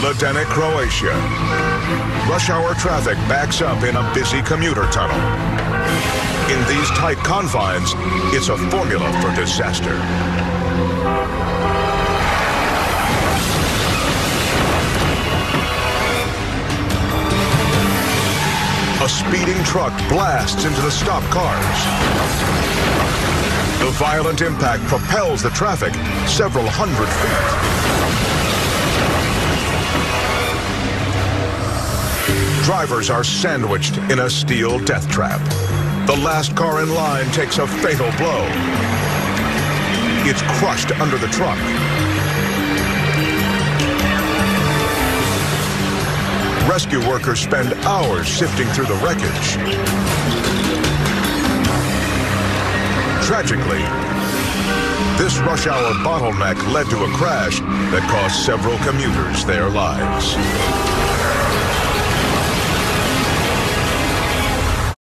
Ledenik, Croatia. Rush hour traffic backs up in a busy commuter tunnel. In these tight confines, it's a formula for disaster. A speeding truck blasts into the stopped cars. The violent impact propels the traffic several hundred feet. Drivers are sandwiched in a steel death trap. The last car in line takes a fatal blow. It's crushed under the truck. Rescue workers spend hours sifting through the wreckage. Tragically, this rush hour bottleneck led to a crash that cost several commuters their lives.